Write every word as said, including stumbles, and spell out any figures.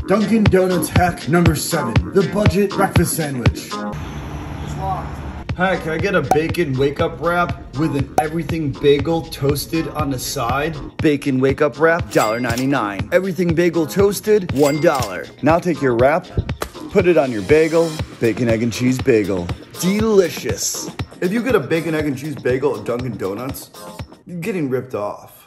Dunkin' Donuts hack number seven, the budget breakfast sandwich. Hi, can I get a bacon wake-up wrap with an everything bagel toasted on the side? Bacon wake-up wrap, one ninety-nine. Everything bagel toasted, one dollar. Now take your wrap, put it on your bagel, bacon, egg, and cheese bagel. Delicious. If you get a bacon, egg, and cheese bagel at Dunkin' Donuts, you're getting ripped off.